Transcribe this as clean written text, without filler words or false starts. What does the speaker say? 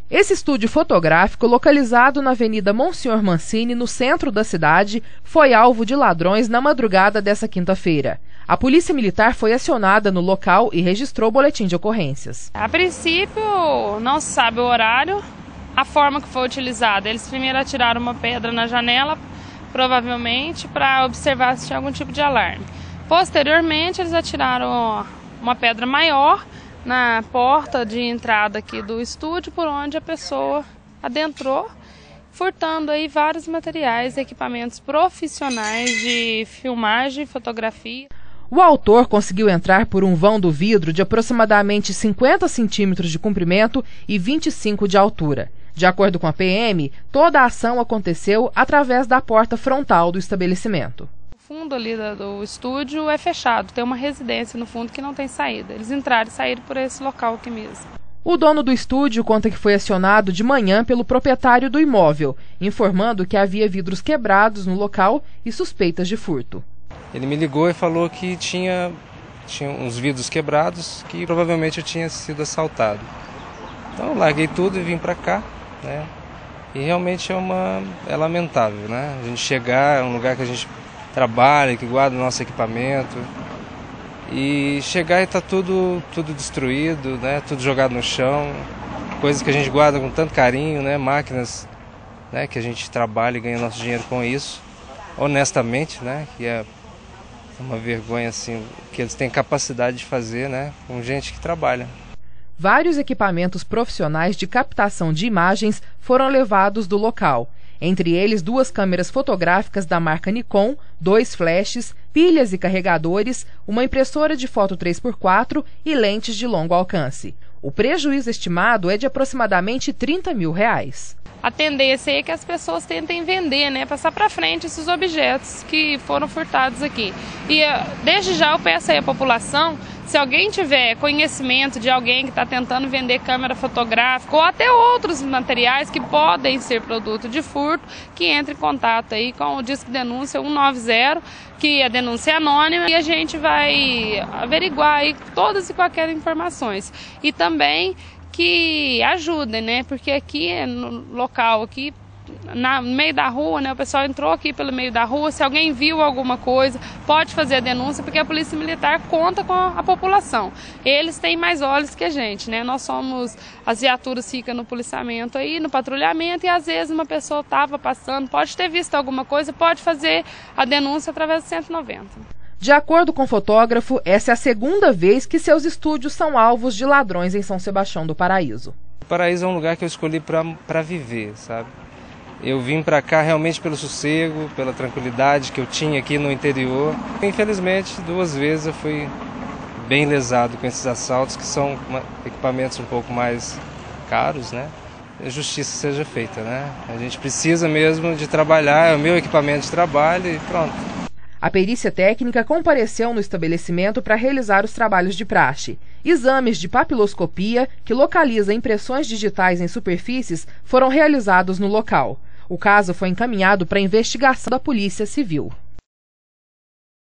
Esse estúdio fotográfico, localizado na Avenida Monsenhor Mancini, no centro da cidade, foi alvo de ladrões na madrugada dessa quinta-feira. A Polícia Militar foi acionada no local e registrou o boletim de ocorrências. A princípio, não se sabe o horário, a forma que foi utilizada. Eles primeiro atiraram uma pedra na janela, provavelmente para observar se tinha algum tipo de alarme. Posteriormente, eles atiraram uma pedra maior na porta de entrada aqui do estúdio, por onde a pessoa adentrou, furtando aí vários materiais e equipamentos profissionais de filmagem e fotografia. O autor conseguiu entrar por um vão do vidro de aproximadamente 50 centímetros de comprimento e 25 de altura. De acordo com a PM, toda a ação aconteceu através da porta frontal do estabelecimento. O fundo ali do estúdio é fechado, tem uma residência no fundo que não tem saída. Eles entraram e saíram por esse local aqui mesmo. O dono do estúdio conta que foi acionado de manhã pelo proprietário do imóvel, informando que havia vidros quebrados no local e suspeitas de furto. Ele me ligou e falou que tinha uns vidros quebrados, que provavelmente eu tinha sido assaltado. Então eu larguei tudo e vim para cá, né? E realmente é lamentável, né? A gente chegar, é um lugar que a gente trabalha, que guarda o nosso equipamento, e chegar e tá tudo destruído, né? Tudo jogado no chão, coisas que a gente guarda com tanto carinho, né? Máquinas, né? Que a gente trabalha e ganha nosso dinheiro com isso, honestamente, né? Que é uma vergonha assim, que eles têm capacidade de fazer, né? Com gente que trabalha. Vários equipamentos profissionais de captação de imagens foram levados do local. Entre eles, 2 câmeras fotográficas da marca Nikon, 2 flashes, pilhas e carregadores, uma impressora de foto 3x4 e lentes de longo alcance. O prejuízo estimado é de aproximadamente R$30 mil. A tendência é que as pessoas tentem vender, né, passar para frente esses objetos que foram furtados aqui. E desde já eu peço aí à população, se alguém tiver conhecimento de alguém que está tentando vender câmera fotográfica ou até outros materiais que podem ser produto de furto, que entre em contato aí com o Disque Denúncia 190, que a denúncia é anônima, e a gente vai averiguar aí todas e qualquer informações. E também que ajudem, né? Porque aqui no local, aqui no meio da rua, né? O pessoal entrou aqui pelo meio da rua. Se alguém viu alguma coisa, pode fazer a denúncia, porque a Polícia Militar conta com a população. Eles têm mais olhos que a gente, né? Nós somos, as viaturas ficam no policiamento aí, no patrulhamento, e às vezes uma pessoa estava passando, pode ter visto alguma coisa, pode fazer a denúncia através do 190. De acordo com o fotógrafo, essa é a segunda vez que seus estúdios são alvos de ladrões em São Sebastião do Paraíso. O Paraíso é um lugar que eu escolhi para viver, sabe? Eu vim para cá realmente pelo sossego, pela tranquilidade que eu tinha aqui no interior. Infelizmente, 2 vezes eu fui bem lesado com esses assaltos, que são equipamentos um pouco mais caros, né? A justiça seja feita, né? A gente precisa mesmo de trabalhar, é o meu equipamento de trabalho e pronto. A perícia técnica compareceu no estabelecimento para realizar os trabalhos de praxe. Exames de papiloscopia, que localiza impressões digitais em superfícies, foram realizados no local. O caso foi encaminhado para investigação da Polícia Civil.